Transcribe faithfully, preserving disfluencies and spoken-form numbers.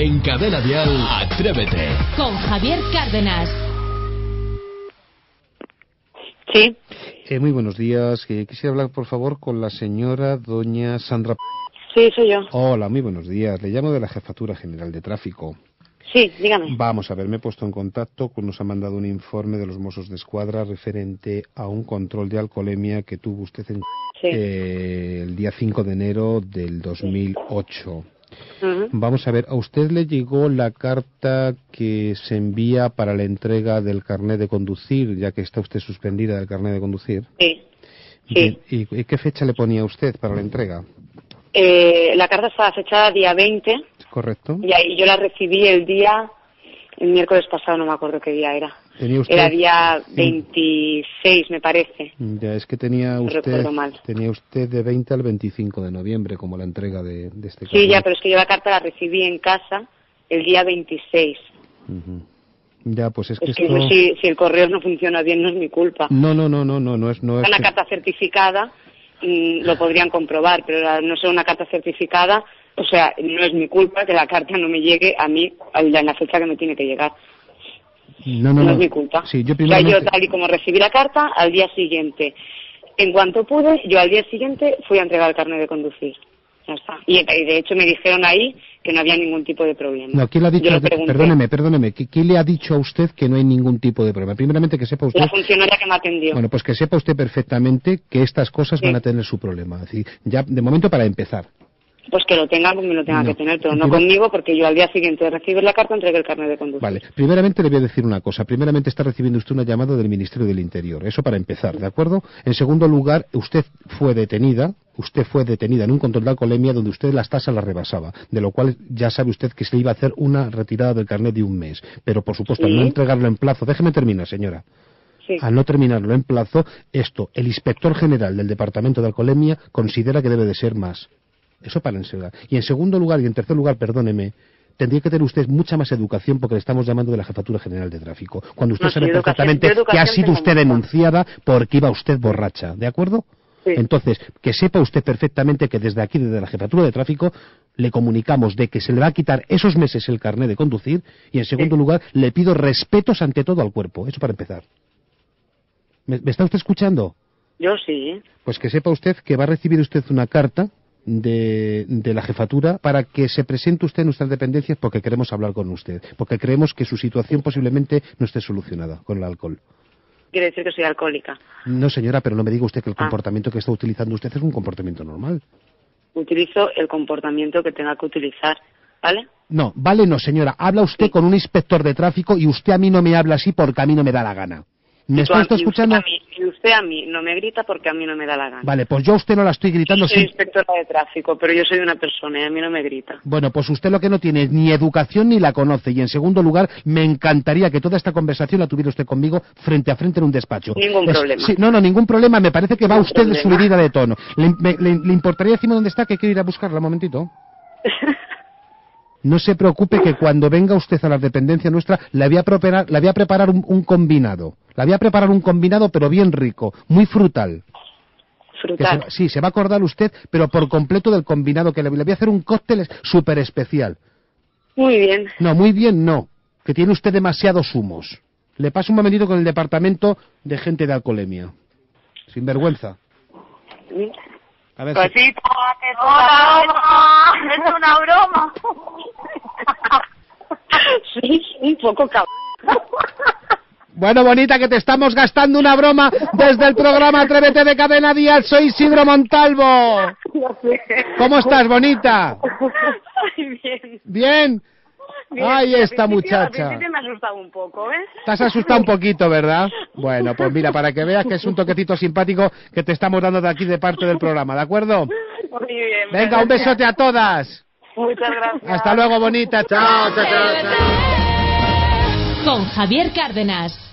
En Cadena Dial, Atrévete. Con Javier Cárdenas. Sí. Eh, muy buenos días. Eh, quisiera hablar, por favor, con la señora doña Sandra. Sí, soy yo. Hola, muy buenos días. Le llamo de la Jefatura General de Tráfico. Sí, dígame. Vamos a ver, me he puesto en contacto, con, nos ha mandado un informe de los Mossos de Escuadra referente a un control de alcoholemia que tuvo usted en, sí. eh, el día cinco de enero del dos mil ocho. Uh-huh. Vamos a ver, ¿a usted le llegó la carta que se envía para la entrega del carnet de conducir, ya que está usted suspendida del carnet de conducir? Sí. Sí. ¿Y, y qué fecha le ponía usted para la entrega? Eh, la carta estaba fechada día veinte. Correcto. Y ahí yo la recibí el día, el miércoles pasado, no me acuerdo qué día era. ¿Tenía usted? Era día veintiséis, me parece. Ya, es que tenía no usted recuerdo mal. tenía usted de veinte al veinticinco de noviembre como la entrega de, de este carnet. Sí, ya, pero es que yo la carta la recibí en casa el día veintiséis. Uh-huh. Ya, pues es, es que, que esto... si, si el correo no funciona bien no es mi culpa. No, no, no, no, no, no es... No es una que... carta certificada, mmm, lo podrían comprobar, pero la, no ser una carta certificada, o sea, no es mi culpa que la carta no me llegue a mí en la fecha que me tiene que llegar. No, no, no, no es mi culpa. Sí, yo, primeramente... o sea, yo tal y como recibí la carta, al día siguiente, en cuanto pude, yo al día siguiente fui a entregar el carnet de conducir. Ya está. Y, y de hecho me dijeron ahí que no había ningún tipo de problema. No, ¿quién le ha dicho? Yo lo pregunté. Perdóneme, perdóneme. ¿Quién le ha dicho a usted que no hay ningún tipo de problema? Primeramente que sepa usted... La funcionaria que me atendió. Bueno, pues que sepa usted perfectamente que estas cosas sí. van a tener su problema. Es decir, ya de momento para empezar. Pues que lo tenga como lo tenga no. que tener, pero no Primer... conmigo, porque yo al día siguiente de recibir la carta entregué el carnet de conducir. Vale, primeramente le voy a decir una cosa. Primeramente está recibiendo usted una llamada del Ministerio del Interior. Eso para empezar, ¿de acuerdo? En segundo lugar, usted fue detenida, usted fue detenida en un control de alcoholemia donde usted las tasas las rebasaba, de lo cual ya sabe usted que se le iba a hacer una retirada del carnet de un mes. Pero, por supuesto, ¿sí? al no entregarlo en plazo... Déjeme terminar, señora. Sí. Al no terminarlo en plazo, esto, el inspector general del Departamento de Alcoholemia considera que debe de ser más. Eso para enseguida. Y en segundo lugar, y en tercer lugar, perdóneme, tendría que tener usted mucha más educación porque le estamos llamando de la Jefatura General de Tráfico. Cuando usted no, sabe perfectamente que ha sido usted denunciada porque iba usted borracha, ¿de acuerdo? Sí. Entonces, que sepa usted perfectamente que desde aquí, desde la Jefatura de Tráfico, le comunicamos de que se le va a quitar esos meses el carnet de conducir y en segundo sí. lugar, le pido respetos ante todo al cuerpo. Eso para empezar. ¿Me, me está usted escuchando? Yo sí. Pues que sepa usted que va a recibir usted una carta De, de la jefatura para que se presente usted en nuestras dependencias porque queremos hablar con usted, porque creemos que su situación posiblemente no esté solucionada con el alcohol. Quiere decir que soy alcohólica. No, señora, pero no me diga usted que el ah. comportamiento que está utilizando usted es un comportamiento normal. Utilizo el comportamiento que tenga que utilizar, ¿vale? No, vale no, señora. Habla usted sí. con un inspector de tráfico y usted a mí no me habla así porque a mí no me da la gana. ¿Me está usted escuchando? Usted a mí, y usted a mí no me grita porque a mí no me da la gana. Vale, pues yo a usted no la estoy gritando. Yo soy sí. inspectora de tráfico, pero yo soy una persona y a mí no me grita. Bueno, pues usted lo que no tiene es ni educación ni la conoce. Y en segundo lugar, me encantaría que toda esta conversación la tuviera usted conmigo frente a frente en un despacho. Ningún es, problema. Sí, no, no, ningún problema. Me parece que va ningún usted problema. subidita de tono. ¿Le, me, le, ¿Le importaría decirme dónde está? Que quiero ir a buscarla un momentito. No se preocupe que cuando venga usted a la dependencia nuestra le voy a preparar, le voy a preparar un, un combinado. Le voy a preparar un combinado pero bien rico, muy frutal. Frutal. Se, sí, se va a acordar usted, pero por completo del combinado que le, le voy a hacer un cóctel súper especial. Muy bien. No, muy bien no, que tiene usted demasiados humos. Le paso un momentito con el departamento de gente de alcoholemia. Sin vergüenza. ¿Sí? A ver Cosita, si... que hola, hola, es una broma. Sí, un poco cabrón. Bueno, bonita, que te estamos gastando una broma desde el programa Atrévete de Cadena Dial. Soy Isidro Montalvo. ¿Cómo estás, bonita? Ay, bien. ¿Bien? Bien, Ay, esta al muchacha. Al principio me ha asustado un poco, ¿eh? Te has asustado un poquito, ¿verdad? Bueno, pues mira, para que veas que es un toquecito simpático que te estamos dando de aquí de parte del programa, ¿de acuerdo? Muy bien. Venga, gracias. un besote a todas. Muchas gracias. Hasta luego, bonita. Chao, chao, chao, chao. Con Javier Cárdenas.